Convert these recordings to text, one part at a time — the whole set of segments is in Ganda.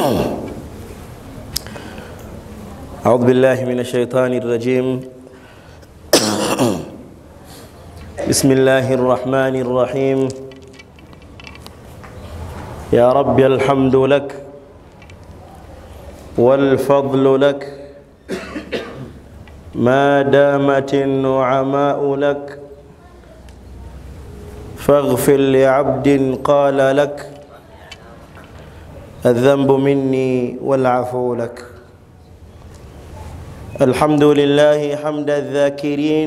أعوذ بالله من الشيطان الرجيم. بسم الله الرحمن الرحيم. يا رب الحمد لك والفضل لك ما دامت النعماء لك فاغفر لعبد قال لك الذنب مني والعفو لك. الحمد لله حمد الذاكرين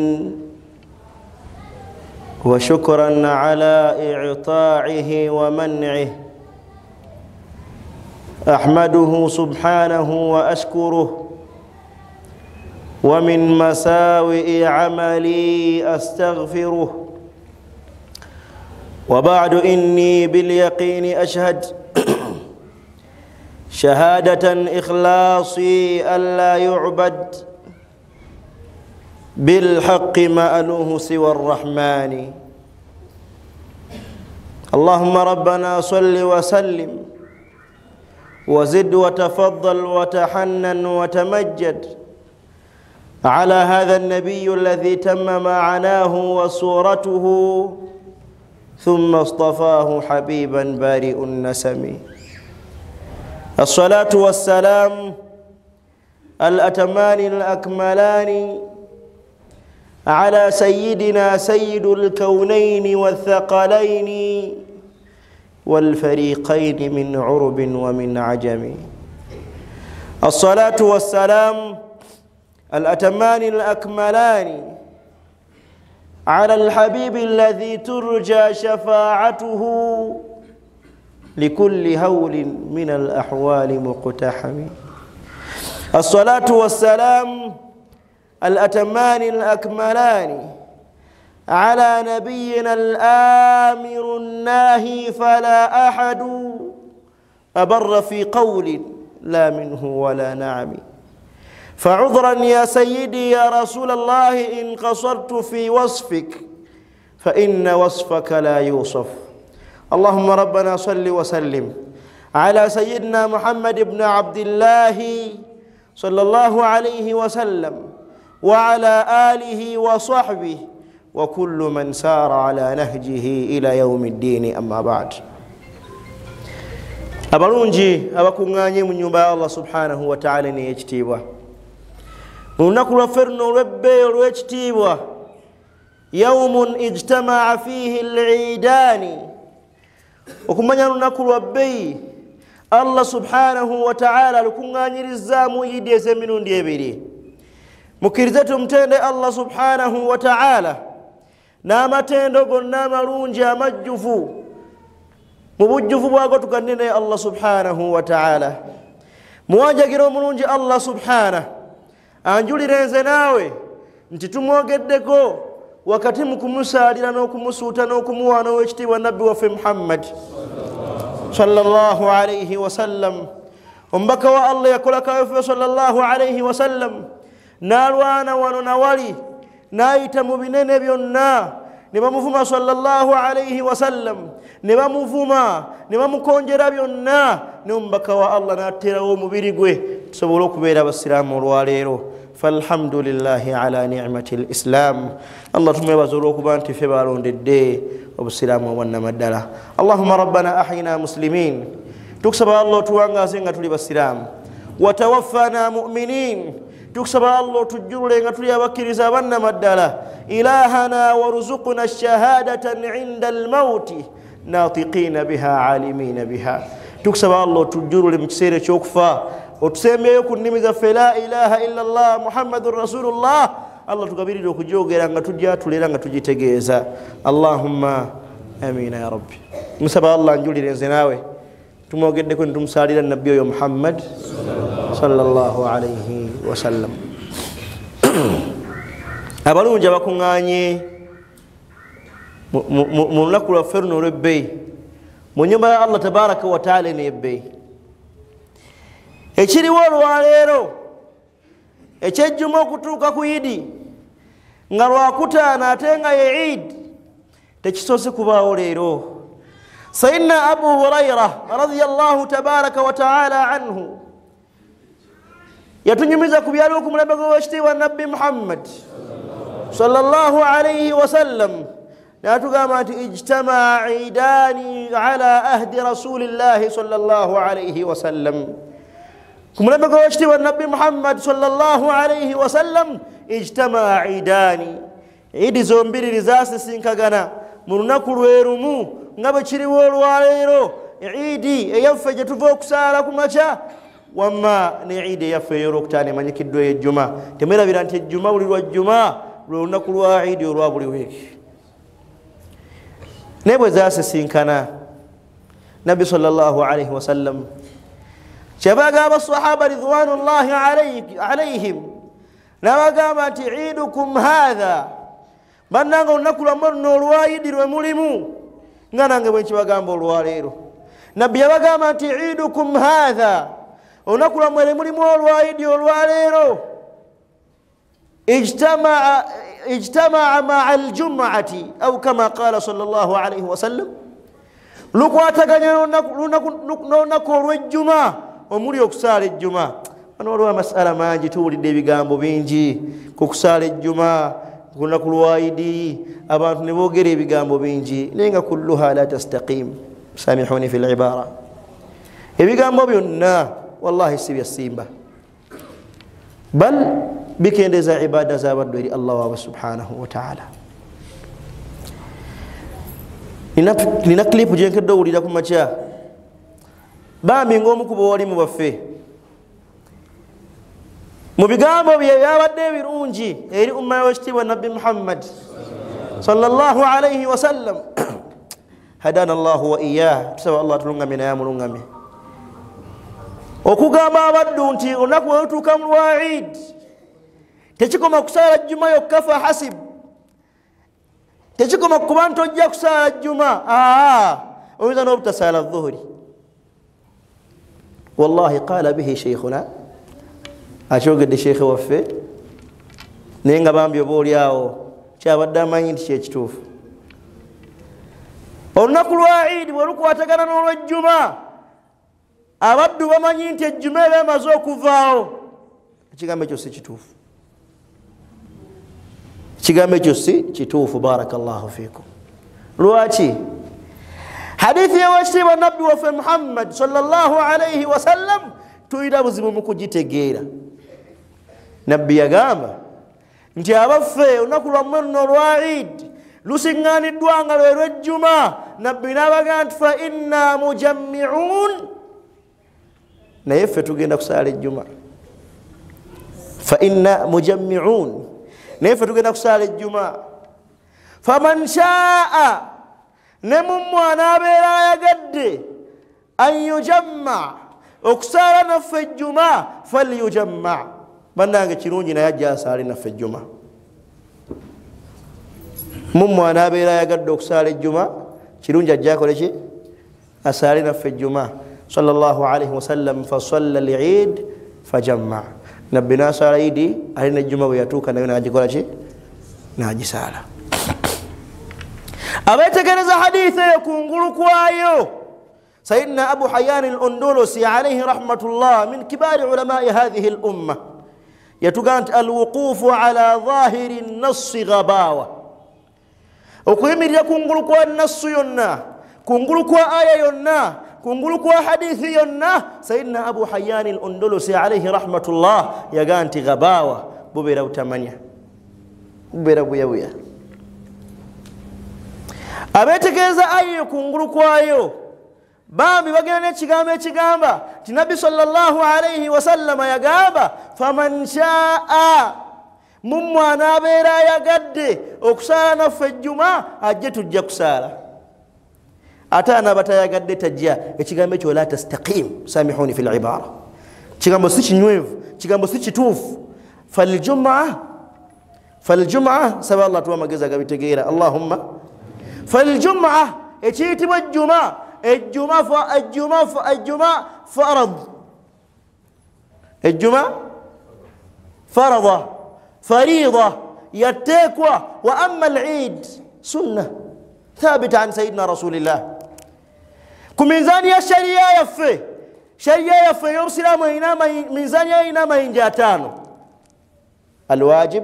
وشكرا على إعطائه ومنعه. أحمده سبحانه وأشكره ومن مساوئ عملي أستغفره. وبعد إني باليقين أشهد شهادة إخلاصي ألا يعبد بالحق مألوه سوى الرحمن. اللهم ربنا صل وسلم وزد وتفضل وتحنن وتمجد على هذا النبي الذي تم معناه وصورته ثم اصطفاه حبيبا بارئ النسم. الصلاة والسلام الأتمان الأكملان على سيدنا سيد الكونين والثقلين والفريقين من عرب ومن عجم. الصلاة والسلام الأتمان الأكملان على الحبيب الذي ترجى شفاعته لكل هول من الأحوال مقتحم. الصلاة والسلام الأتمان الأكملان على نبينا الآمر الناهي فلا أحد أبر في قول لا منه ولا نعم. فعذرا يا سيدي يا رسول الله إن قصرت في وصفك فإن وصفك لا يوصف. اللهم ربنا صل وسلم على سيدنا محمد بن عبد الله صلى الله عليه وسلم وعلى آله وصحبه وكل من سار على نهجه إلى يوم الدين. أما بعد. abalungi abakunganye mu nyumba ya Allah subhanahu wa ta'ala ne ekitiibwa mu lunaku lwaffe luno olw'ebbeeyo olw'ekitiibwa yawmun ijtamaa fiihi al-iidaani okumanya lunaku lwa bbeeyi Allah subhanahu wa ta'ala lukuŋŋaanyirizaamu yiidi ez'emirundi ebiri. Mukkirize tumutende Allah subhanahu wa ta'ala n'amatendo gonna amalungi amajjuvu mu bujjuvu bwago tuganne naye Allah subhanahu wa ta'ala. Muwanjagira omulungi Allah subhanahu anjulire nze naawe nti tumwogeddeko wakati mu kumusaalira n'okumusuuta n'okumuwaana ow'ekitiibwa nabbi waffe Muhammad sallallahu alayhi wa sallam. Omubaka wa Allah yakola kaweffe sallallahu alayhi wa sallam n'alwana wano na wali n'ayita mu binene byonna ne bamuvuma sallallahu alayhi wa sallam, ne bamuvuma ne bamukonjera byonna, ne omubaka wa Allah n'ateerawo omubiri gwe tusobole okubeera abasiraamu olwaleero. Falhamdulillahi ala ni'mati l-Islam. Allah tumwebaza olw'okuba nti ffe balondedde obusiraamu obwannamaddala. Allahumma rabbana ahyina muslimin. Tukusaba Allah otuwangaze nga tuli basiraamu. Watawaffana mu'minin. Tukusaba Allah otujjulule nga tuli abakkiriza abannamaddala. Ilahana warzuqna ash-shahadatan 'inda al-mawti natiqina biha 'alimina biha. Tukusaba Allah otujjulule mu kiseera eky'okufa otusembeyo ku nnimi zaffe la ilaha illa Allah muhammadun rasulullah. Allah tugabirire okujogera nga tujja tulera nga tugitegeeza. Allahumma amina ya rabbi. Musaba Allah njulire nze naawe tumwogeddeko ne tumusaalira nabbi oyo Muhammad sallallahu alayhi wa sallam. Abalungi abakuŋŋaanye mu lunaku lwaffe luno olw'ebbeeyi mu nnyumba ya Allah tabaraka wa taala n'ebbeeyi ekiriwo olwaleero ekyejjuma okutuuka ku Idi nga lwakutaana ate nga ye Eid tekisoose kubaawo leero. سيدنا أبو هريرة رضي الله تبارك وتعالى عنه يتنجمز كبيالوكم لبقوا واشتوى النبي محمد صلى الله عليه وسلم لا تقامت اجتمع عيدان على أهد رسول الله صلى الله عليه وسلم كم لبقوا واشتوى النبي محمد صلى الله عليه وسلم اجتمع عيدان عيد زومبير رزاس سنكغنا مرنكل ويرمو ngabachiri wolwalero idi eyaffe tuva okusala kumacha wamma ne idi yaffe yorokutane manyikiddo ejjuma temerabira nti ejjuma buli lwa jjuma lunaku lwa idi olwa buli wiki nebwe zasisinkana nabi sallallahu alayhi wasallam shabaga abasahaba ridwanullahi alayhim nabagamba nti idukum hadha bannanga olunaku lwammwe luno olwa idi lwe mulimu nganange bwe kibagamba olwaleero nabbi yabagamba nti idukum hadha olunaku lwammwe mulimu olwaidi olwaleero ijtamaa maa aljum'ati au kama qala sallallahu alayhi wasallam lukwataganya n'olunaku olw'ejjuma omuli okusaala ejjuma wano olwa masala mangi tuwulidde ebigambo bingi ku kusaala ejjuma kunaku lwaidi abantu ne boogera ebigambo bingi naye nga kulluha la tastaqim samihuni fi libara ebigambo byonna wallahi si byasimba bal bikendeeza ibada z'abaddu eri allah waabwe subhanahu wataala nina klipu gyenkedde owulira ku makya bambi ng'omukubo wali mu baffe mu bigambo bye byabadde ebirungi eri umma w'ekitiibwa nabbi muhammad sallallahu alayhi wasallam hadana allahu wa iyah tusaba allah tulungamye naye amulungamye okugamba abaddu nti olunaku we lutuuka mu lwa eid tekikoma kusaala jjuma yokka fa hasib tekikoma kuba nti ojja kusaala jjuma oyinza n'obutasaala dhuhuri wallahi qaala bihi sheikhuna akyogedde sheekhe waffe naye nga bambi oba oli awo kyabadde amanyi nti kyekituufu olunaku lwa idi bwe lukwatagana n'olwejjuma abaddu bamanyi nti ejjuma eba emaze okuvaawo ekigambo ekyo si kituufu ekigambo ekyo si kituufu barakallahu fiikum lwaki hadithi y'owekitiibwa nabbi waffe muhammad sallallahu alayhi wasallam tuyina buzibu mu kugitegeera nabbi yagamba nti abaffe olunaku lwammwe luno olwa idi lusiŋŋaaniddwa nga lwe lw'ejjuma nabbi n'abagamba nti fa inna mujammi'un naye ffe tugenda kusaala ejjuma fa inna mujammi'un naye ffe tugenda kusaala ejjuma faman shaa ne mummwe anaabeera ayagadde an yujamma okusaala naffe ejjuma falyujamma bannange kirungi naye ajja asaale naffe ejjuma mummwe anaabeera ayagadde okusaala ejjuma kirungi ajja akole ki asaale naffe ejjuma sallallahu alayhi wasallam fasalla al-eid fajamma nabbi nasaala idi alina ejjuma bwe yatuuka nayo nagikola ki nagisaala abeetegereza hadithi eyo kungulu kwayo سيدنا أبو حيان الأندلسي عليه رحمة الله من كبار علماء هذه الأمة يتقانت الوقوف على ظاهر النص غباوة وكيمير يكون قلقوا النص ينا كون قلقوا آية ينا كون قلقوا حديث ينا سيدنا أبو حيان الأندلسي عليه رحمة الله يقانت غباوة ببيرا وتمانية ببيرا ويويا أبيتكيز آية كون قلقوا آية bambi bagenda n'ekigambo ekigamba ti nabbi sallallahu alayhi wasallama yagamba faman shaa mummwe anaabeera ayagadde okusaala naffe ejjuma ajje tujja kusaala ate anaaba tayagadde tajja ekigambo ekyo la tastaqim samihuni fi libara kigambo si kinywevu kigambo si kituufu faljumaa saba allah tuwa amagezi agabitegeera allahumma faljumaa ekiyitibwa ejjuma الجمعة فرض فريضة يتكوى وأما العيد سنة ثابتة عن سيدنا رسول الله ku minzaani ya sharia yaffe y'obusiraamu erina minzaani erina amayinja 5 alwajib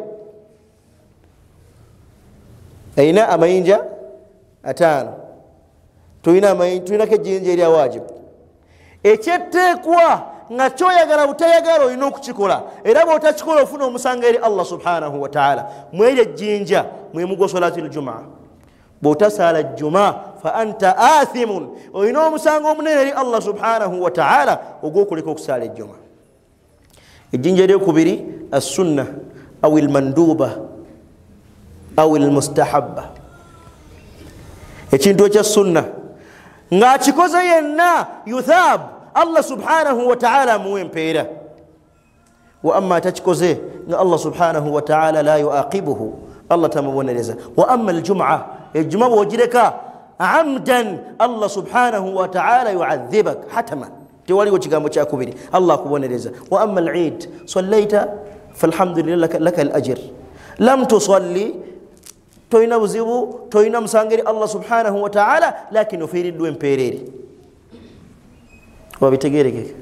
erina amayinja 5 tulinako ejjinja erya wajibu ekyetteekwa nga kyoyagala butayagala olina okukikola era bw'otakikola ofuna omusango eri Allah subhanahu wa ta'ala mweri ejjinja mwemugo solati ljumaa bw'otasaala jjumaa fa anta athimun olina omusango omunene eri Allah subhanahu wa ta'ala ogw'okuleka okusaala ejjumaa ejjinja eryokubiri assunna au almanduba au almustahabba ekintu ekya sunna ng'akikoze yenna yuthab Allah subhanahu wa ta'ala amuwa empeera wa amma takikoze nga Allah subhanahu wa ta'ala la yuaqibuhu Allah tamubonereza wa amma aljum'a ejjuma bw'ogireka amdan Allah subhanahu wa ta'ala yu'adhibak hatama tewaliwo kigambo kyakubiri Allah akubonereza wa amma al-eid sallaita falhamdulillah laka al-ajr lam tusalli toyina buzibu toyina musangeri Allah subhanahu wa ta'ala lakini ofiiriddwa empeereri wabitegerekeke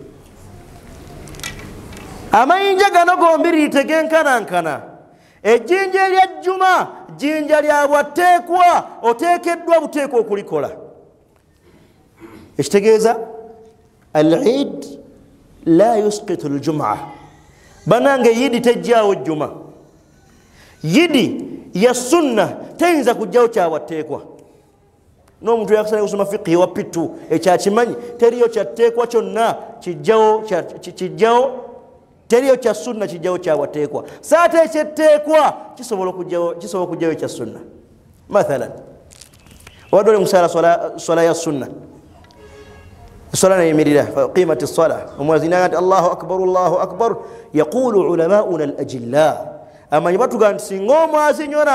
amayinja gano gombiri tegenkanankana ejjinja erya jjuma jjinja lya bwatteekwa oteekeddwa buteekwa okulikola ekitegeeza al-eid la yusqitu al-jum'a banange yidi tejjaawo jjuma yidi ya sunna tayinza kujjawo kyabwatteekwa n'omuntu yakusana kusoma fiqhi wa pitu ekyakimanyi teriyo kyatteekwa kyonna kijjawo teriyo kya sunna kijjawo kyabwatteekwa saate ekyetteekwa kisobola okujjawo ekya sunna mathalan wadde oli musaala swala ya sunna الصلاة يمريرة قيمة الصلاة وموازنات الله أكبر يقول علماؤنا الأجلاء أما يبتغى أن سنغوم واسنيونا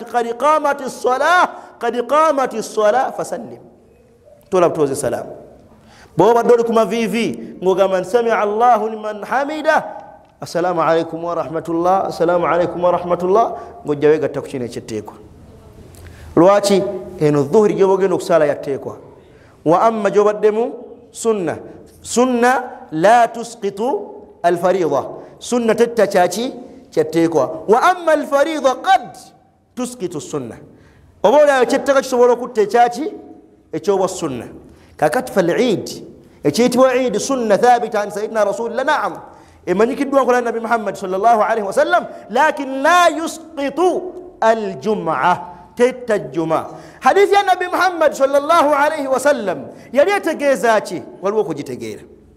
قد قامت الصلاة فسلم طلب توزي السلام بابا دولكم في من سمع الله لمن حمده السلام عليكم ورحمة الله السلام عليكم ورحمة الله قد جاوية التكشين يتشتيكوا الواتي إن الظهر جوابين أكسالا يتيكوا وأما جواب الدمو سنة لا تسقط الفريضة سنة التشاتي تتيكوا وأما الفريضة قد تسقط السنة وبولا يتتكش سورة التشاتي اتشوى السنة ككتف العيد اتشيتوا عيد سنة ثابتة عن سيدنا رسول الله نعم إما نكدوا قول النبي محمد صلى الله عليه وسلم لكن لا يسقط الجمعة الجمعة حديث النبي محمد صلى الله عليه وسلم يلي تجيزاتي والوكو جتجير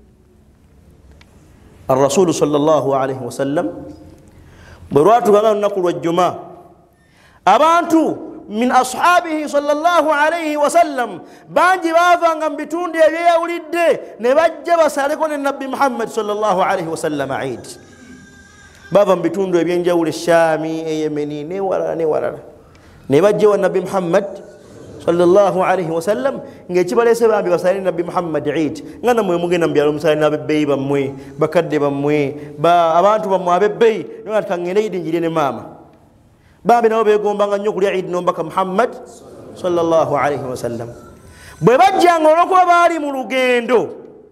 الرسول صلى الله عليه وسلم برواتو قالوا نقول الجمعة أبانتو من أصحابه صلى الله عليه وسلم بانجي بافا بتون دي يا ولد نبجى بسالكون النبي محمد صلى الله عليه وسلم عيد بافا بتون دي بينجا الشامي يمني نورا نبجى والنبي محمد صلى الله عليه وسلم نجي بالي سبب بسالين النبي محمد عيد ngana mwe mugenda mbyalo musali na bebbeyi bamwe bakadde bamwe ba abantu bamwe abebbeyi nona kangene yidi njirene mama bambe nabo begombanga nnyo kulya Eid nombaka Muhammad sallallahu alayhi wasallam bwe bajjanga olwokuba baali mu lugendo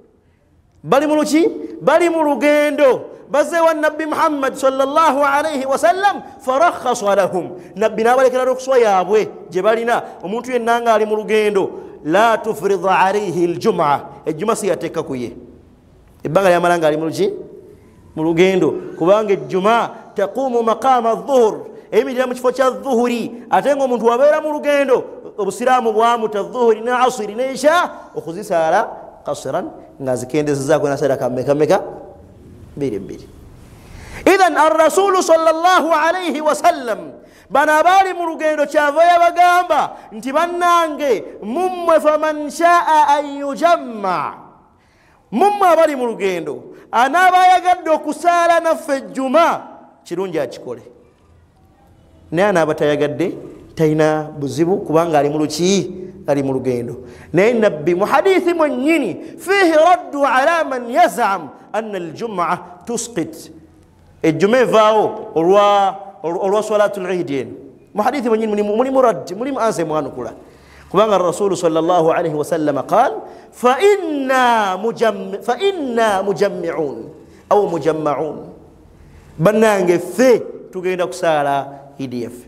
bali mu lugendo bazewa nabbi Muhammad sallallahu alayhi wasallam farakhasa lahum nabbi nabalekera rukhswa yaabwe gye balina omuntu yenna nga ali mu lugendo la tufrid alayhi aljum'a ejjuma siyateeka kuye ebbanga lyamala nga ali mu lugendo kubanga ejjuma taqumu maqama adh-dhuhr emirira mu kifo kya dhuhuri ate nga omuntu wabeera mu lugendo obusiraamu bwamuta dhuhuri ne asiri ne isha okuzisaala qasran nga zikendezezaako nasadaka meka biri idhan ar-rasul sallallahu alayhi wasallam bana bali mu lugendo kyava yabagamba nti bannange mummwe faman shaa an yujamma mummwe abali mu lugendo anaaba ayagadde okusaala naffe ejjuma kirungi akikole naye anaaba tayagadde talina buzibu kubanga ali mu lugendo naye nabbi mu hadithi mwennyini fihi raddu ala man yazam anna aljum'a tusqit ejjuma evaawo olwa salatu al-eid mu hadithi mwennyini mulimu raddi mulimu anse mwanukula kubanga Rasul sallallahu alayhi wa sallam قال فإنا مجمعون أو مجمعون بنانge fe tugenda kusala idi yaffe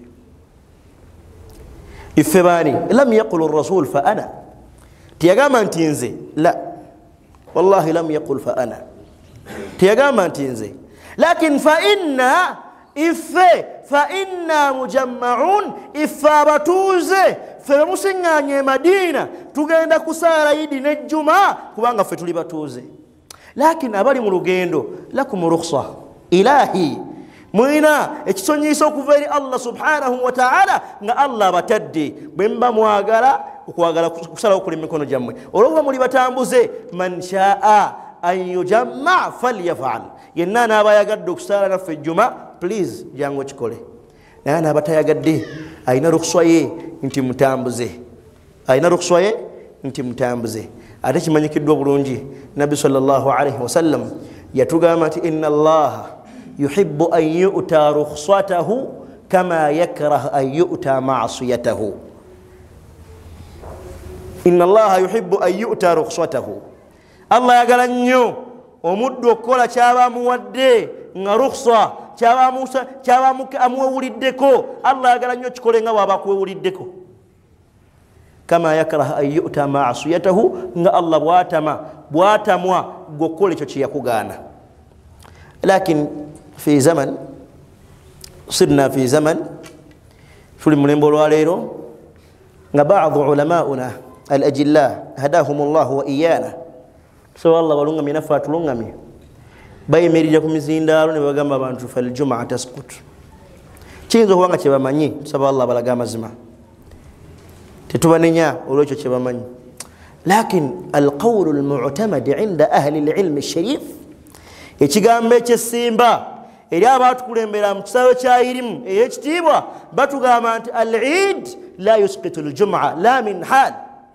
ife bani lam yaqul الرسول فأنا tiyagamba nti nze la wallahi lam yaqul فأنا tiyagamba nti nze lakin فإنا ife فإنا مجمعون ife abatuuze fe musinganye Madina tugenda kusala idi nejjuma kubanga fe tuli batuuze lakin abali mu lugendo lakum rukhsa ilahi mwina ekisonyiso okuva eri Allah subhanahu wa ta'ala nga Allah batadde bwemba mwagala okwagala kusala okuli mikono jammwe olwo muli batambuze man shaa an yujamma falyaf'al yenna nabayagadde okusala naffe ejjuma please jangu kikole naye nabatayagadde ayina rukhsa ye nti mutambuze ayina rukhsa ye nti mutambuze ate kimanyikiddwa bulungi nabbi sallallahu alayhi wa sallam yatugamba nti inna allaha yuhibbu an yu'ta rukhsatahu kama yakrah an yu'ta ma'siyatahu inna allaha yuhibbu an yu'ta rukhsatahu Allah yagala nnyo omuddu okukola kyaba muwadde nga rukhsa kyaba amuwuliddeko Allah yagala nnyo kikole nga bwaba kuwuliddeko kama yakrah an yu'ta ma'siyatahu nga Allah bwatamwa gokole ekyo kyeyakugana lakin fi zaman sirna fi zaman tuli mulembo lwaleero nga ba'd ulamauna al-ajilla hadahum Allah wa iyana so Allah balungamye nafe atulungamye bayimirira ku mizindaalo ne bagamba abantu fal jumaa tasqut kiyinza okuba nga kyebamanyi tusaba Allah balaga amazima tetubanenya olwekyo kyebamanyi lakin alqawlu almu'tamad inda ahli alilm alsharif ekigambo ekyesimba eri abatukulembera mu kisawe kya irimu ey'ekitiibwa batugamba nti al-eid la yusqitu aljumaa la min hal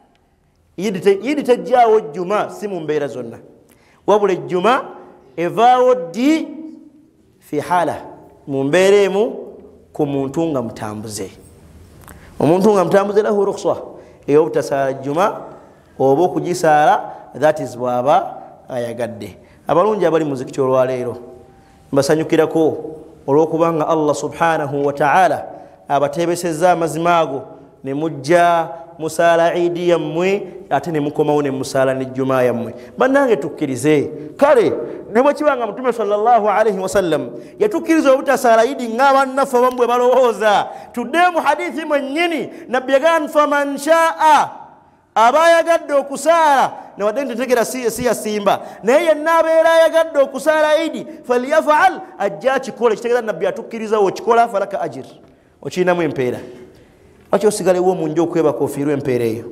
yidi tajjaawo juma si mu mbeera zonna wabula ejjuma evaawo ddi fi hala mu mbeera emu ku muntu nga mutambuze omuntu nga mutambuze lahu rukhsa ey'obutasala juma oba okugisaala that is bwaba ayagadde abalungi abali muzikiti olwaleero mbasanyukirako olw'okubanga Allah subhanahu wa ta'ala abatebesezza amazima ago ne mujja musala idi yammwe ate ne mukomawo ne musala n'ejjuma yammwe bannange tukkirize kale ne bwe kibanga mutume sallallahu alayhi wasallam yatukkiriza obutasala idi ng'abannaffe abamu bwe balowooza tudde mu hadithi mwennyini nabbi yagamba faman shaa abayagadde okusaala newadde ntetegera si yasimba naye yenna abeera ayagadde okusaala idi falyafal ajja kikola kitegeeza nabbi atukkirizawo okikola falaka ajir okirinamu empeera lwaki osigalewo mu nju okwebaka ofiirwa empeera eyo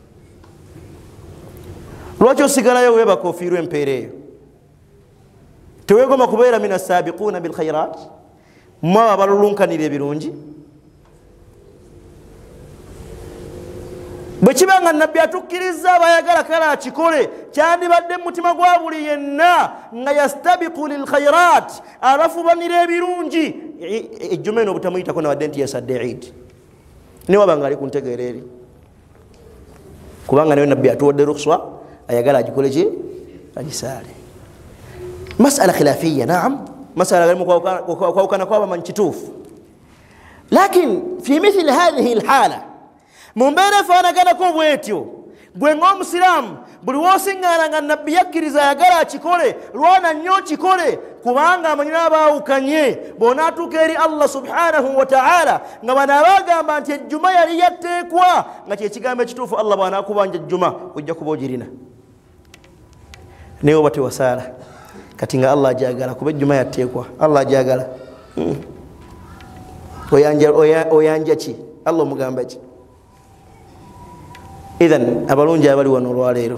lwaki osigalayo webaka ofiirwa empeera eyo teweegoma kubeera min assabiquuna bilkhairat mmwe abalulunkanira ebirungi bwe kibanga nabbi atukkiriza abayagala kale akikole kyandibadde mu mutima gwa buli yenna nga yastabiqu lilkhairat alafubanira ebirungi ejjuma eno obutamuyitako nawadde nti yasadde eid newabanga ali ku ntegeera eri kubanga naye nabbi atuwadde rukhsa ayagala agikole ki agisaale masala khilafiya naam masala galimu kwawukana kw'abamanyi kituufu lakin fi mithli hadhihi alhala mu mbeera efaanaganako bwetyo gwe ng'omusiraamu buli w'osiŋŋaana nga nabbi yakkiriza ayagala akikole lwana nnyo kikole kubanga amanyira abaawukanye bw'onaatuuka eri Allah subhanahu wa ta'ala nga bano abaagamba nti ejjuma yali yatteekwa nga kyekigambo ekituufu Allah bw'anaakubanja ejjuma ojja kuba ogirina naye oba tewasaala kati nga Allah agyagala kuba ejjuma yatteekwa Allah agyagala oyanja ki Allah omugamba ki idhan abalungi abali wano olwaleero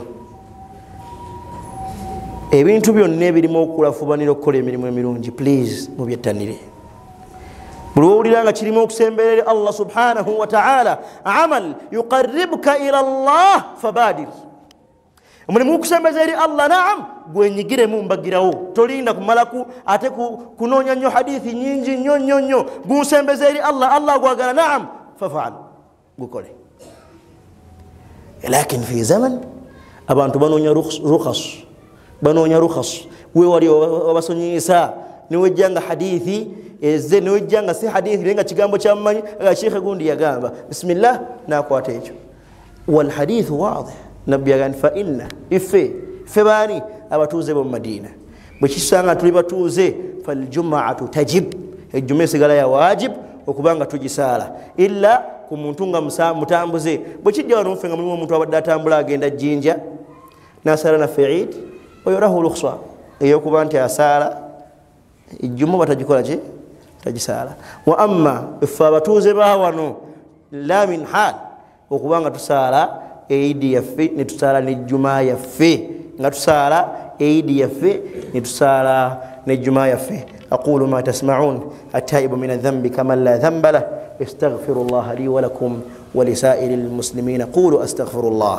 ebintu byonna ebirimu okulafubanira okukola emirimu emirungi please mubyettanire buli wowulira nga kirimu okusemberera Allah subhanahu wa ta'ala amal yuqarribuka ila Allah fabadir omulimu gukusembeza eri Allah naam gwenyigiremu mbagirawo tolinda kumalaku ate kunoonya nnyo hadithi nyingi nnyo gusembeza eri Allah Allah gwagala naam fafaal gukole لكن في زمن abantu banoonya rukhas we wali wabasonyesa niwe janga hadithi eze niwe janga si hadithi lenga kigambo kya manyi aga Sheikh gundi yagamba bismillah na kwata ekyo wal hadith wadih nabbi yagamba fa inna febani abatuze bo Madina bwe kisanga tuli batuze fal jum'atu tajib ejjume sigala ya wajib okubanga tugisala illa ku muntu nga mutambuze bwe kijja wano mfenga mulimu omuntu abadde atambula agenda jinja nasala na fa'id oyurahu rukhsa eyo kuba nti asala ejjumu batagikola ki tagisala wa amma ifa batuze ba wano la min hal okubanga tusala eidi yaffe ne tusala ne juma yaffe nga tusala eidi yaffe ne tusala ne juma yaffe أقول ما تسمعون التائب من الذنب كمن لا ذنب له استغفر الله لي ولكم ولسائر المسلمين قولوا أستغفر الله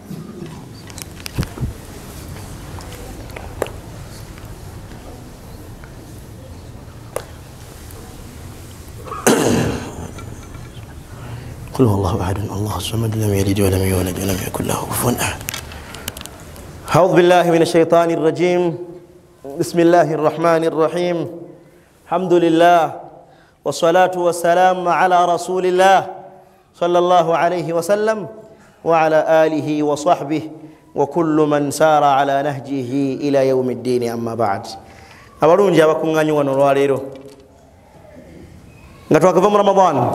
قل هو الله أحد الله الصمد لم يلد ولم يولد ولم يكن له كفوا أحد أعوذ بالله من الشيطان الرجيم بسم الله الرحمن الرحيم الحمد لله والصلاة والسلام على رسول الله صلى الله عليه وسلم وعلى آله وصحبه وكل من سار على نهجه إلى يوم الدين أما بعد أبرون جابكم غني ونواليرو نتوقف رمضان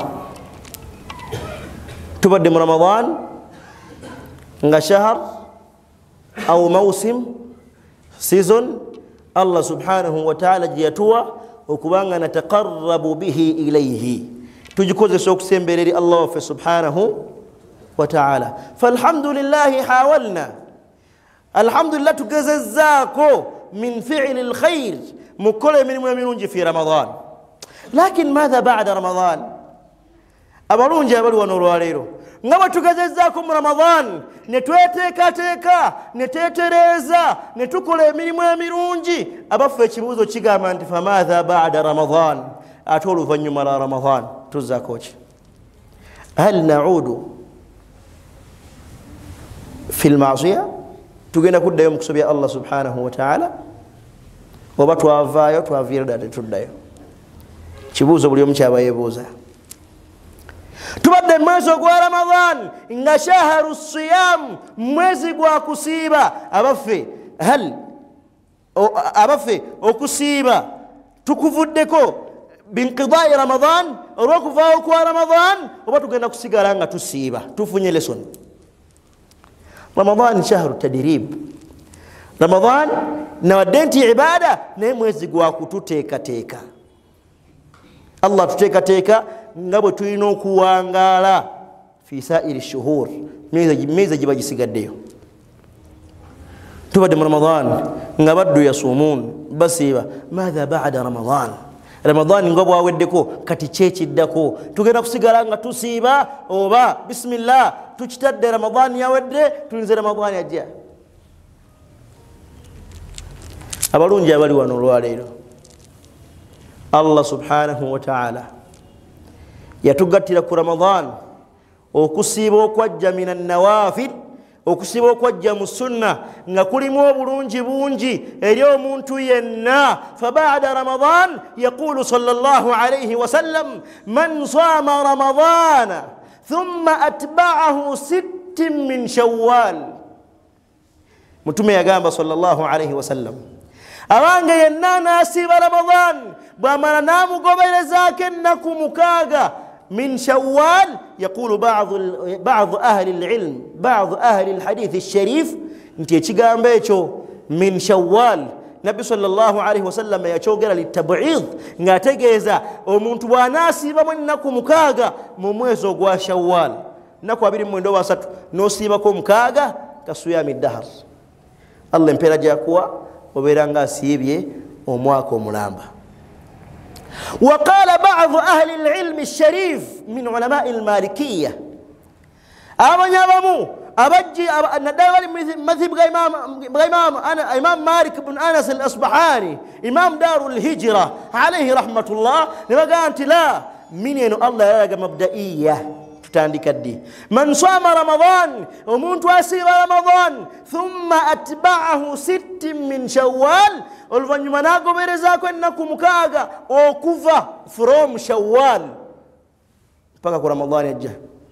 تبدأ رمضان شهر أو موسم سيزون الله سبحانه وتعالى جيتوا وكبانا نتقرب به إليه تجكوز سوك سيمبري الله سبحانه وتعالى فالحمد لله حاولنا الحمد لله تجزاكو من فعل الخير مكل من في رمضان لكن ماذا بعد رمضان أبرون جابل ونورواريرو ngaba tugezezzaako mu Ramadan ne tweteekateeka ne teetereza ne tukola emirimu emirungi abaffe ekibuuzo kigamba nti famaatha ba'da Ramadan ate oluvannyuma lwa Ramadan tuzzaako ki hal naudu fi lmaasiya tugenda kuddayo mu kusobya Allah subhanahu wa ta'ala oba twavaayo twaviira ddala tetuddayo kibuuzo buli omu kyaba yeebuuza tubadde mwezi gwa Ramadan nga shahru siyam mwezi gwa kusiiba abaffe okusiiba tukuvuddeko binqidai Ramadan olw'okuvaawo kwa Ramadan oba tugenda kusigala nga tusiiba tufunye lesson Ramadan shahru tadrib Ramadan nawadde nti ibada naye mwezi gwa kututeekateeka Allah tuteekateeka nga bwe tulina okuwangaala fi sairi shuhur miezi giba gisigaddeyo tubadde mu Ramadan nga baddu yasumun basiiba maatha ba'da Ramadan nga bwaweddeko kati kyekiddako tugenda kusigala nga tusiiba oba bismillah tukitadde Ramadan yawedde tulinze Ramadan yajja abalungi abali wano olwaleero Allah subhanahu wa ta'ala yatugattira ku Ramadan okusiiba okwajja minan nawafil okusiiba okwajja mu sunna nga kulimu obulungi bungi eri omuntu yenna fa ba'da Ramadan yaqulu sallallahu alayhi wa sallam man sama Ramadana thumma atba'ahu 6 min Shawwal mutume yagamba sallallahu alayhi wa sallam abange yenna nasiiba Ramadan bwamala namugoberezako ennaku mukaaga من شوال يقول بعض أهل العلم بعض أهل الحديث الشريف نتي تشيغامبا يچو من شوال نبي صلى الله عليه وسلم يچوغera للتبعيض ngategeza omuntu bwanasiiba mwennaku mukaaga mu mwezi gwa Shawwal naku 23 nosiiba ko mukaaga kasuyami dahar Allah mpera jakuwa oberanga asiibye omwaka omulamba وقال بعض أهل العلم الشريف من علماء المالكية أبجي نداول مذهب إمام مالك بن أنس الأصبحاني إمام دار الهجرة عليه رحمة الله لما قالت لا من الله يلقى مبدئية tutandika ddi man sama ramadan omuntu asiba ramadan thumma atba'ahu 6 min shawwal oluvanyuma nagoberezako ennaku 6 okuva from shawwal mpaka ku ramadan ajja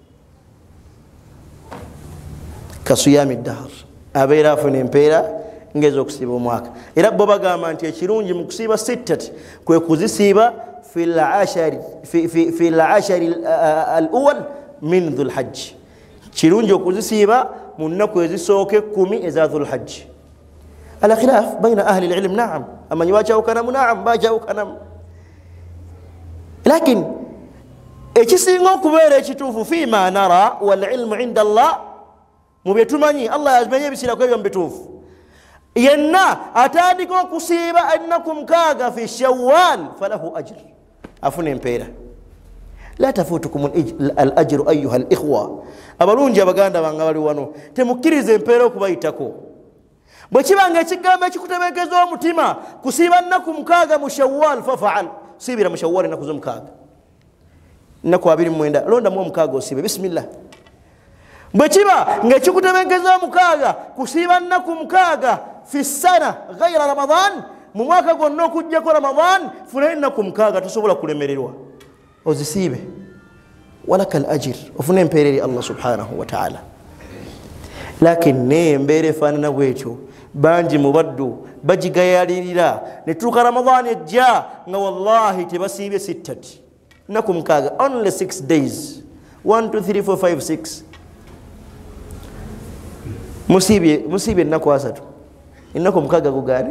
kasuyami dahr abeera afuna empeera ngezo okusiba omwaka era bo bagamba nti ekirungi mu kusiba 6 kwe kuzisiba في العشر الأول من ذو الحج شيرون جو كوزيسيبا منكو يزيسوك كومي إذا ذو الحج على خلاف بين أهل العلم نعم أما يواجهوا كلام نعم باجهوا كلام لكن إيشيسينغو كبير إيشيتوفو فيما نرى والعلم عند الله مبيتماني الله يزمني بسيلا كوي بيتوفو ينا أتاديكو كسيبا أنكم كاغا في شوال فله أجر أفن امبيرا لا تفوتكم الأجر أيها الإخوة أبلون جابغاندا بانغالي وانو تمكيريز امبيرا كبايتاكو بچيبانغا چيكامبا چيكوتبكزو متيما كسيبا أنكم كاغا مشوال ففعل سيبيرا مشوال أنكم زم كاغا نكو أبير مويندا لوندا موم كاغو سيبا بسم الله بچيبا nga chikutebengezo mukaga kusiba nnaku mukaga fi sana ghayra ramadan mu mwaka gonna okujja ko ramadan funa nnaku mukaga tosobola kulemererwa ozisibe walakal ajr ofuna empereri Allah subhanahu wa ta'ala lakin ne mbere fanana bwecho banji mubaddu bajigayalirira netuka ramadan ejja nga wallahi tebasibe 6 nnaku mukaga only 6 days 1 2 3 4 5 6 musibe nako asatu inako mukaga gugane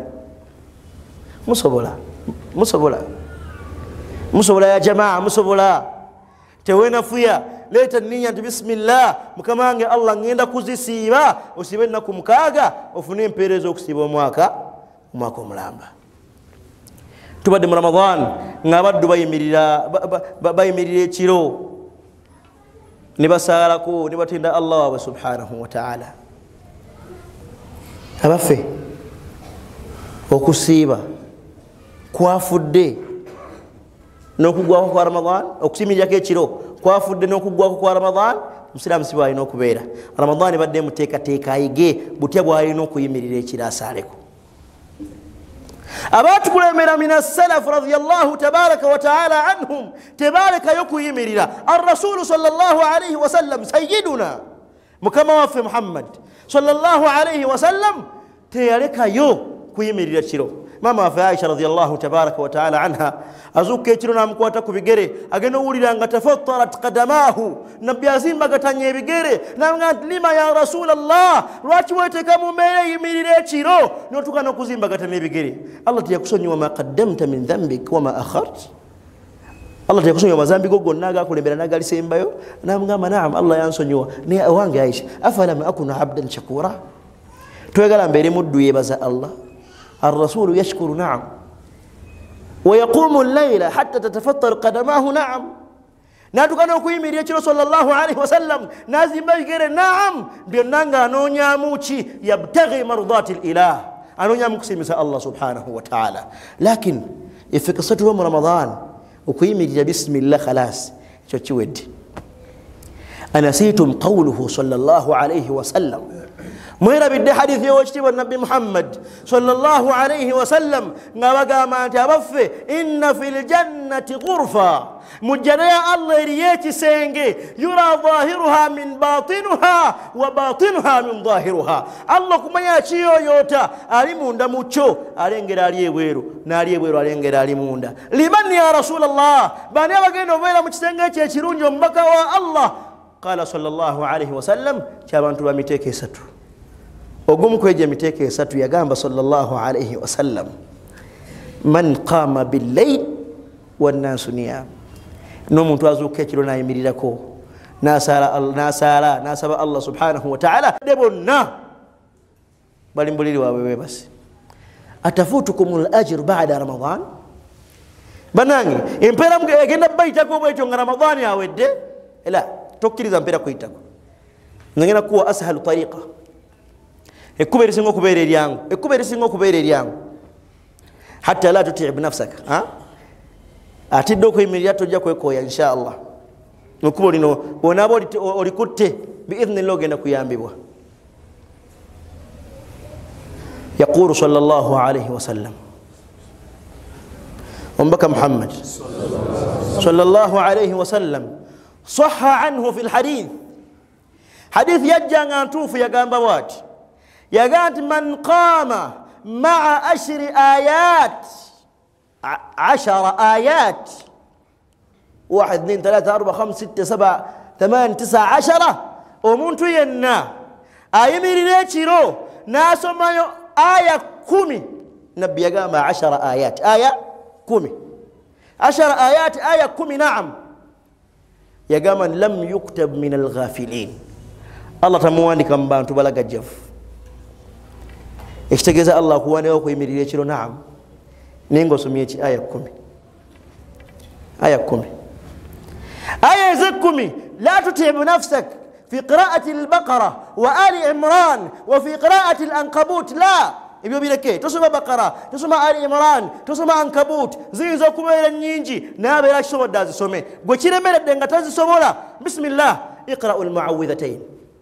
musobola ya jamaa musobola tewena fuya leta ninya bismillah mukamange Allah ngenda kuzisiba usibe nako mukaga ofune emperezo okusiba omwaka omulamba tubadde mu ramadan ngabaddu bayimirira ekiro ne basalako ne batinda Allah subhanahu wa ta'ala abafe okusiba kwafudde n'okugwako kwa ramadan okusimijako ekiro kwafudde n'okugwako kwa ramadan musiramu siba alina okubeera ramadan badde muteekateeka ayige butya bwalina okuyimirira ekiro asaaleko abatukulemera min as-salaf radiyallahu tabaraka wa ta'ala anhum tebalekayo kuyimirira ar-rasul sallallahu alayhi wa sallam sayyiduna mukama waffe Muhammad sallallahu alayhi wa sallam teyalekayo kuyimirira kiro mama waffe Aisha radiyallahu tabaraka wa ta'ala anha azuka ekiro namukwata ku bigere agenda owulira nga tafattarat qadamahu nabbi azimba gatanya ebigere nanga lima ya rasulallah lwaki weteeka mu mbeera eyimirira ekiro notuuka n'okuzimba gatanya ebigere Allah teyakusonyiwa ma qaddamta min dhambik wama akhart Allah teyakusonyiwa mazambi go gonna agakulembera nagalisembayo namugamba naam Allah yansonyiwa naye wange Aisha afalam akuna abdan shakura twegala mbeere muddu yebaza Allah الرسول يشكر نعم ويقوم الليل حتى تتفطر قدماه نعم ناتو كانوا كويميري يشكر صلى الله عليه وسلم نازي بيجر نعم بينانغا نونيا موشي يبتغي مرضات الإله أنونيا مقسم الله سبحانه وتعالى لكن في قصته رمضان وكويميري بسم الله خلاص شو ودي أنسيتم قوله صلى الله عليه وسلم مهرب بدي حديث يوجتي والنبي محمد صلى الله عليه وسلم نبقى ما تبفي إن في الجنة غرفة مجرية الله ريتي سينجي يرى ظاهرها من باطنها وباطنها من ظاهرها الله كما يشيو يوتا أريموندا موچو أرينجر أريويرو ناريويرو أرينجر أريموندا لمن يا رسول الله بانيا بقى نوفيلا مجتنجي يشيرون جنبك الله قال صلى الله عليه وسلم شابان تبا ميتيكي ستو ogumu kweje miteke esatu yagamba sallallahu alayhi wasallam man qama bil layl wan nasu niyam no muntu azuka ekiro nayimirirako nasaba Allah subhanahu wa ta'ala debonna balimbuliri wawewe basi atafutukumul ajr ba'da ramadan banangi empera egenda bayitako bwecho nga ramadan yawedde ela tokkiriza mpera kuyitako ngena kuwa ashalu tariqa ekubere singo kubeere eryangu hatta la tutib nafsaka atidde okuyimirira tojja kwekoya inshallah mukubo lino onabo olikutte biidhnillah ogenda kuyambibwa. يقول صلى الله عليه وسلم أمك محمد صلى الله عليه وسلم صح عنه في الحديث حديث يجان أنتوف يقام بوات يقانت من قام مع 10 آيات 10 آيات 1 2 3 4 5 6 7 8 9 10 ومنتو ينا أيميري نيتشيرو ناسو مايو آية 10 نبي يقام 10 آيات آية 10 10 آيات آية 10 نعم يقام لم يكتب من الغافلين الله تمواني كم بانتو بلا جف اشتغز الله كواني وكو يميري نيتشيرو نعم نينغو سميتي آية 10 آية 10 آية زكمي لا تتعب نفسك في قراءة البقرة وآل عمران وفي قراءة الأنكبوت لا يبيو بيلكي تسمى بقرة تسمى آل عمران تسمى أنكبوت زيزو كما يلنينجي نابي لا شو دازي سومي غوشيري ميرا دنگا تازي سومولا بسم الله اقرأوا المعوذتين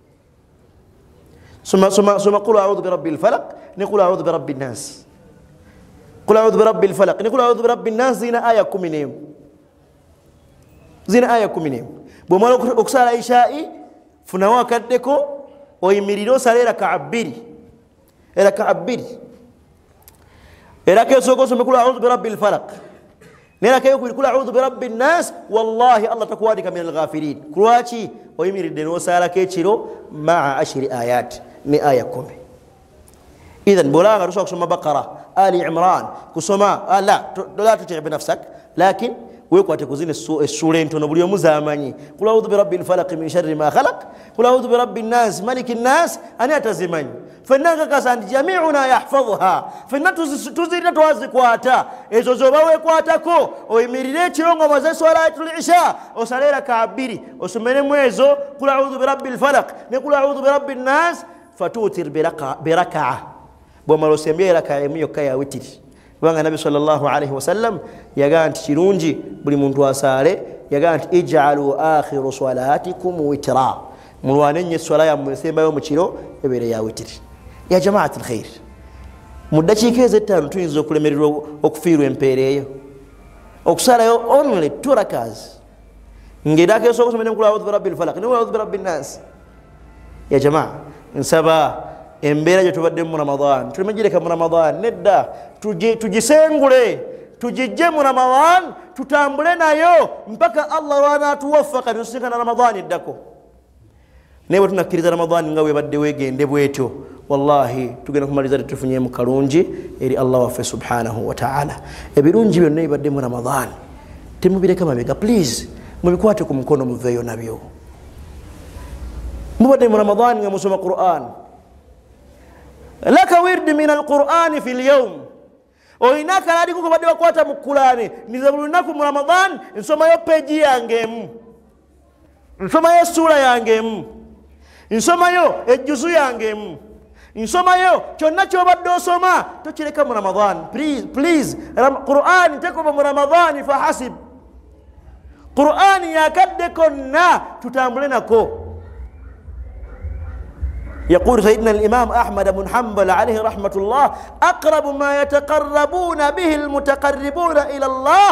ثم قل أعوذ برب الفلق نقول أعوذ برب الناس قل أعوذ برب الفلق نقول أعوذ برب الناس زينا آية كمينيم زينا آية كمينيم بمالك أكسال عيشائي فنوا كدكو ويميريدو سالي ركعبيري إلا سوكو سمكول أعوذ برب الفلق نيلا يقول أعوذ برب الناس والله الله تكوادك من الغافلين كرواتي ويميريدو سالي كيتشيرو مع 10 آيات ni aya 10 idhan bulaga rusul kusoma baqara ali imran kusoma la tutib nafsak lakin weko atekuzine sura ntono buli omuzamanyi kula a'udhu bi rabbil falaq min sharri ma khalaq kula a'udhu bi rabbin nas malikin nas ani atazimanyi fenanga kasandi jami'una yahfazha fenatu tuzira twazi kwata ezo zoba we kwatako oyimirire chirongo maze swalatul isha osalera kaabiri osumene mwezo kula a'udhu bi rabbil falaq ne kula a'udhu bi rabbin nas fatutir biraka'a bomalo sembye raka'a emiyo kaya witiri wanga nabi sallallahu alayhi wasallam yaganti kirungi buli muntu asale yaganti ij'alu akhiru salatikum witra mulwanenye swala ya msembayo mukiro ebere ya witiri ya jama'at alkhair mudachike zetanu tuyinzo kulemererwa okufiirwa empeereyo okusala yo only 2 rakas ngedake soko somene kula a'udhu birabbil falaq ni a'udhu birabbin nas ya jamaa nsaba embera je tubadde mu Ramadan tumejireka mu Ramadan nedda tujisengule tujije mu Ramadan tutambule nayo mpaka Allah wana tuwafaka tusika na Ramadan iddako nebo tunakiriza Ramadan ngawe badde wegende bweto wallahi tugenda kumaliza tufunye mu kalungi eri Allah wa subhanahu wa ta'ala ebirungi byonna badde mu Ramadan temubireka mabega please mubikwate ku mukono muveyo nabyo mubadde mu Ramadan ngamusoma Qur'an laka wird min alquran fi alyawm oinaka ladi kuko badde bakwata mu Qur'ani nizabulunaku mu Ramadan nsoma yo page yange nsoma yo sura yange nsoma yo ejuzu yange nsoma yo kyonna kyobadde osoma tokireka mu Ramadan please Qur'an takuba mu Ramadan fa hasib Qur'an yakadde konna tutambule nako. يقول سيدنا الإمام أحمد بن حنبل عليه رحمة الله أقرب ما يتقربون به المتقربون إلى الله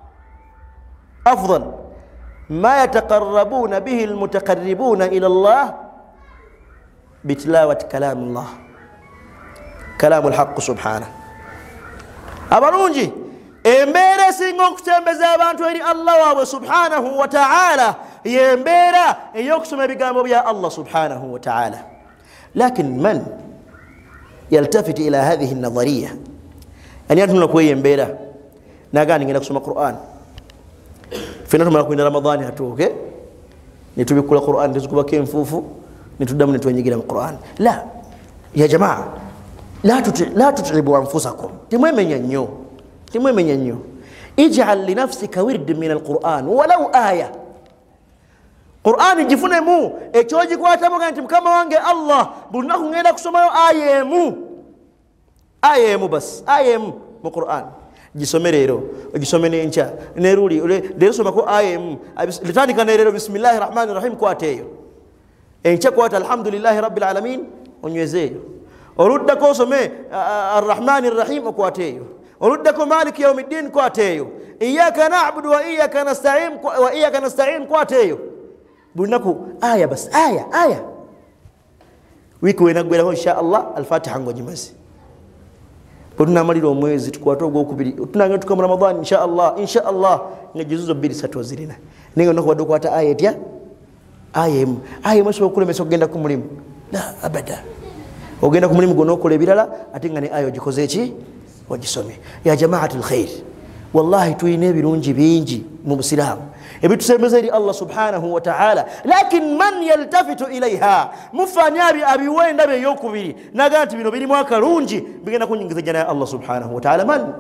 أفضل ما يتقربون به المتقربون إلى الله بتلاوة كلام الله كلام الحق سبحانه أبرونجي embera singo kutembeza abantu eri Allah wa subhanahu wa ta'ala yembera eyokusoma bigambo bya Allah subhanahu wa ta'ala. لكن من يلتفت إلى هذه النظرية أن ينتم لكوية ينبيلا ناقاني نغنى كسوما قرآن فيناتم لكوية رمضان هاتوه نتوبي كل قرآن نتوبي كيم فوفو نتودم نتوينيجي لهم القرآن لا يا جماعة لا تتعبوا أنفسكم تموين من ينيو اجعل لنفسك ورد من القرآن ولو آية Qur'ani jifune mu ekyoji kwata muganti mukama wange Allah bunaku ngenda kusoma yo ayemu bas ayemu mu Qur'an gisome leero gisome n'enkya neruli leero somako ayem litandika leero bismillahir rahmanir rahim kwateeyo enkya kwata alhamdulillahi rabbil alamin onywezeeyo oluddako osome arrahmanir rahim okwateeyo oluddako maliki yawmiddin kwateeyo iyyaka na'budu wa iyyaka nasta'in kwateeyo bunaku aya bas aya wiki wenagweraho insha Allah al-Fatiha ngojimazi Tuna maliro mwezi tukwata ogwokubiri tunanga tukamula Ramadhan insha Allah ngajizuzo 2-3 zirina ninga noko badokwata ayetya aye mwaso okulemesa okugenda ku mulimu la abada ogenda ku mulimu gono okola ebirala ate nga ne ayo gikoze ki wagisome ya jamaatul khair wallahi tuyine ebirungi bingi mu Muslimu ebitusembeza eri Allah subhanahu wa ta'ala lakin man yaltafitu ilaiha mufanyabi abiwenda be yokubiri naganti bino biri mwaka lungi bigenda kunyingiza jana ya Allah subhanahu wa ta'ala man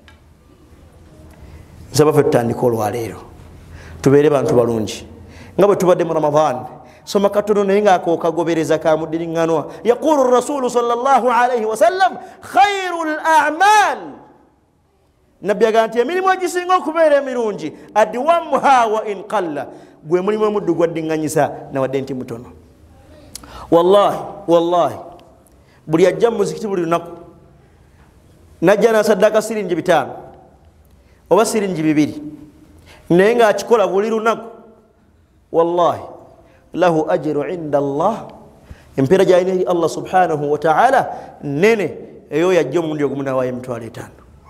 sababu tutandikolo leero tubere bantu balungi ngabo tubadde mu Ramadan soma katono nenga ko kagobereza ka mudiringanwa yaqulu ar-rasul sallallahu alayhi wa sallam khairul a'mal Nabi aganti emirimu egisinga okubeera emirungi adwamuha wa in qalla gwe mulimu omuddu gwaddinganyisa nawadde nti mutono wallahi buli ajja mu muzikiti buli lunaku najja nasaddaka siringi 5 oba siringi 2 naye nga akikola buli lunaku wallahi lahu ajru inda Allah empeera gyalina eri Allah subhanahu wa ta'ala nene eyo yajja omundi ogumu nawaayo emitwalo 5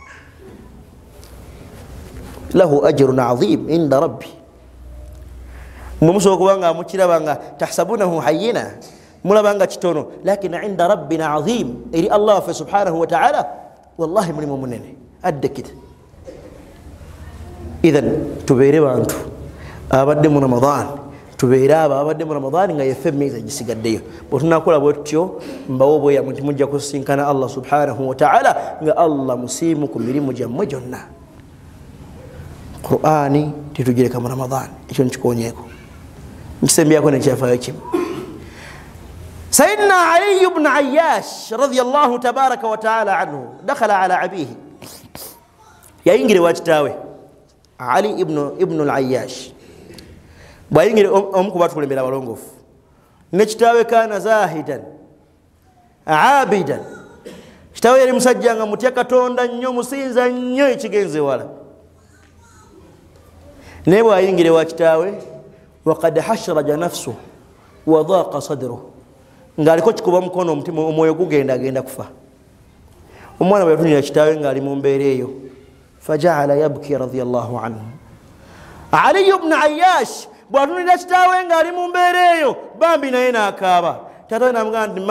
له أجر عظيم عند ربي ممسوك بانغا مكيرا بانغا تحسبونه حينا ملا بانغا تشتونو لكن عند ربنا عظيم إلي الله سبحانه وتعالى والله من المؤمنين أدكت إذن تبيري وانتو أبدا من رمضان تبيري أبدا من رمضان nga yeffe meza gisigaddeyo botunakola bwetyo mbawo ya mujja kusinkana Allah subhanahu wa ta'ala nga Allah musimu ku mirimu gyammwe gyonna Qur'ani titujire kama Ramadan icho nchikonyeko nkisembyako nekyafayo kimu Sayyidina Ali ibn Ayyash radiyallahu tabaraka wa ta'ala anhu dakhala ala abihi yaingire wakitawe Ali ibn al-Ayyash bayingire omukubatu kulembera balongofu nekitawe kana zahidan aabidan kitawe yali musajja nga mutya Katonda nnyo musinza nnyo ekigenze wala nebo ayingire wakitawe waqad hashraja nafsu wa dhaqa sadru ngaliko kikuba mukono omutima omwoyo gugenda kufa omwana bwe yatunira kitawe ngali mu mbeera eyo faja'ala yabki radiyallahu anhu Ali ibn Ayyash bwatunira kitawe ngali mu mbeera eyo bambi naye naakaaba tata namugamba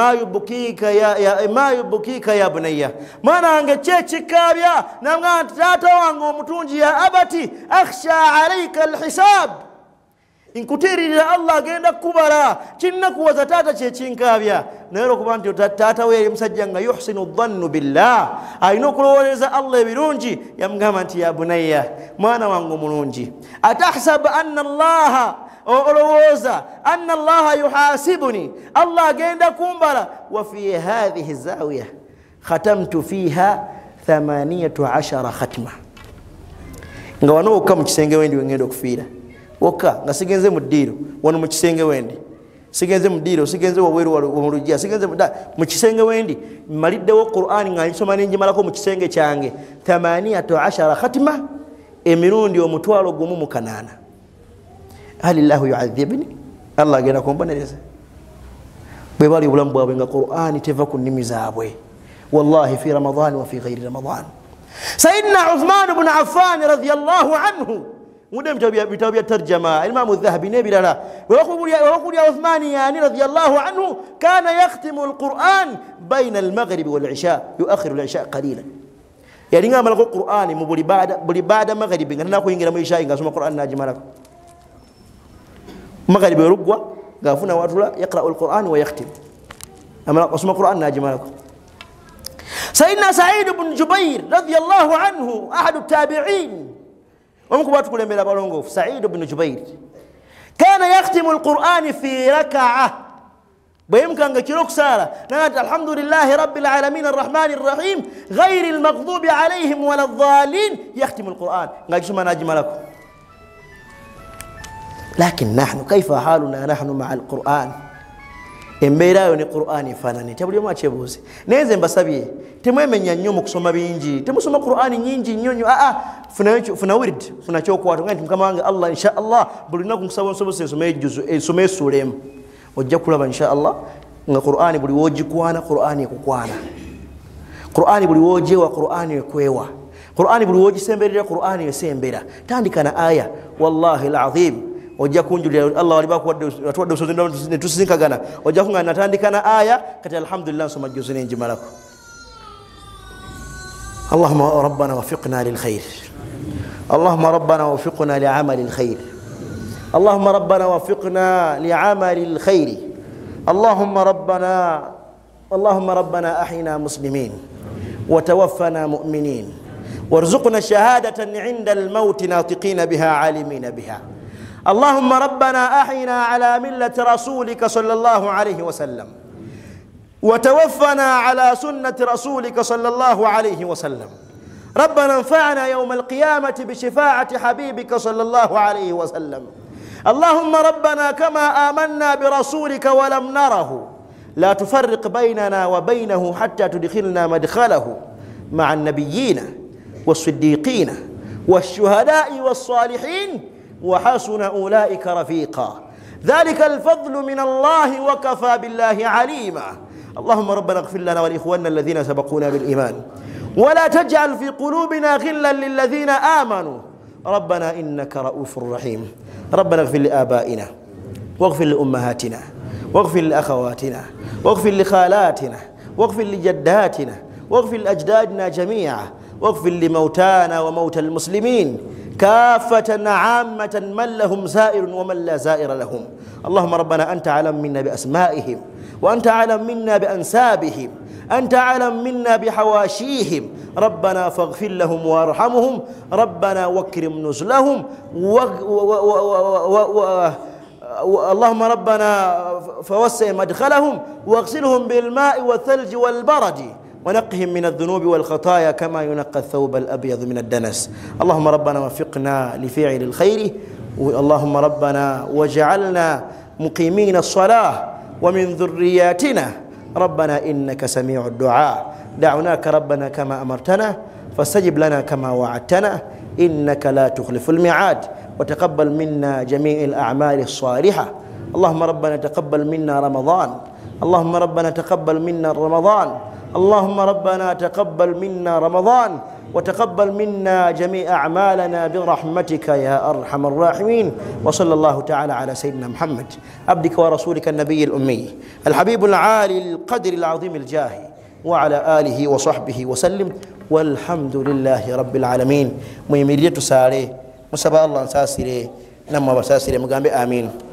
ma yubukika ya bunayya mwana wange kyekikabya namugamba tata wange omutungi ya abati akhsha alayka alhisab inkutirira Allah agenda kubala kinna kuwaza tata kyekinkabya naye okuba nti tata we musajja nga yuhsinu dhannu billah ayina okulowoleza Allah ebirungi yamugamba nti ya bunayya mwana wange omulungi atahsab anna Allah olowooza anna allaha yuhasibuni Allah agenda kumbala wa fi hadhihi zawiya khatamtu fiha 18 khatma nga wano okka mu kisenge wendi wengenda okufiira okka nga sigenze mu ddiiro wano mu kisenge wendi sigenze mu ddiiro sigenze wabweru mu lujja sigenze mu kisenge wendi mmaliddewo Qur'ani nga nsoma n'enjimalako mu kisenge kyange 18 khatma emirundi omutwalo gumu mu kanaana هل الله يعذبني الله غير كومبونيرز بيبالي بلام بابا nga Qur'ani tevako nimizabwe والله في رمضان وفي غير رمضان سيدنا عثمان بن عفان رضي الله عنه مدام بتابع ترجمه الامام الذهبي نبيلا ويقول يا عثمان يعني رضي الله عنه كان يختم القرآن بين المغرب والعشاء يؤخر العشاء قليلا يعني ngama ko Qur'ani mu buli baada magharibi ngana ko yingira mu isha ngasoma Qur'an najimalako magharibi rugwa gafuna watula yaqra'u al-Qur'an wa yakhtim ama qasma Qur'an najimalako سيدنا سعيد بن جبير رضي الله عنه أحد التابعين ومكبات كل ملا بالونغوف سعيد بن جبير كان يختم القرآن في ركعة بيمكن كيروك سارة نات الحمد لله رب العالمين الرحمن الرحيم غير المغضوب عليهم ولا الضالين يختم القرآن نجم نجم لكم. لكن نحن كيف حالنا نحن مع القرآن؟ embeera yo ne Qur'ani fanani tabuli mu achebuzi neze mbasabiye temwemenya nnyo mu kusoma bingi temusoma Qur'ani nyingi nnyonyo funa wird funa kyokwato nganti mukama wange Allah insha Allah buli naku kusaba nsobose esome juzu esome surem ojja kulaba insha Allah nga Qur'ani buli wojikwana Qur'ani ekukwana Qur'ani buli wojewa Qur'ani ekwewa Qur'ani buli wojisemberera Qur'ani esembera tandika na aya wallahi alazim ojja kunjulia Allah waliba kuwadde osozinda netusinkagana ojja kunga natandika na aya kati alhamdulillah nsoma juzu nengi malako. Allahumma rabbana wafiqna lil khair Allahumma rabbana wafiqna li amali al khair Allahumma rabbana wafiqna li amali al khair Allahumma rabbana ahyina muslimin wa tawaffana mu'minin warzuqna shahadatan 'inda al maut natiqina biha 'alimina biha. اللهم ربنا أحينا على ملة رسولك صلى الله عليه وسلم وتوفنا على سنة رسولك صلى الله عليه وسلم. ربنا انفعنا يوم القيامة بشفاعة حبيبك صلى الله عليه وسلم. اللهم ربنا كما آمنا برسولك ولم نره لا تفرق بيننا وبينه حتى تدخلنا مدخله مع النبيين والصديقين والشهداء والصالحين وحسن أولئك رفيقا ذلك الفضل من الله وكفى بالله عليما. اللهم ربنا اغفر لنا ولإخواننا الذين سبقونا بالإيمان ولا تجعل في قلوبنا غلا للذين آمنوا ربنا إنك رؤوف رحيم. ربنا اغفر لآبائنا واغفر لأمهاتنا واغفر لأخواتنا واغفر لخالاتنا واغفر لجداتنا واغفر لأجدادنا جميعا واغفر لموتانا وموتى المسلمين كافة عامة من لهم زائر ومن لا زائر لهم. اللهم ربنا أنت أعلم منا بأسمائهم وأنت أعلم منا بأنسابهم أنت أعلم منا بحواشيهم. ربنا فاغفر لهم وارحمهم ربنا واكرم نزلهم اللهم ربنا فوسع مدخلهم واغسلهم بالماء والثلج والبرد ونقهم من الذنوب والخطايا كما ينقى الثوب الأبيض من الدنس. اللهم ربنا وفقنا لفعل الخير اللهم ربنا وجعلنا مقيمين الصلاة ومن ذرياتنا ربنا إنك سميع الدعاء. دعوناك ربنا كما أمرتنا فاستجب لنا كما وعدتنا إنك لا تخلف الميعاد وتقبل منا جميع الأعمال الصالحة. اللهم ربنا تقبل منا رمضان اللهم ربنا تقبل منا رمضان اللهم ربنا تقبل منا رمضان وتقبل منا جميع أعمالنا برحمتك يا أرحم الراحمين. وصلى الله تعالى على سيدنا محمد عبدك ورسولك النبي الأمي الحبيب العالي القدر العظيم الجاه وعلى آله وصحبه وسلم والحمد لله رب العالمين. ميميرية ساري مسبا الله ساسري نما بساسري مقام آمين.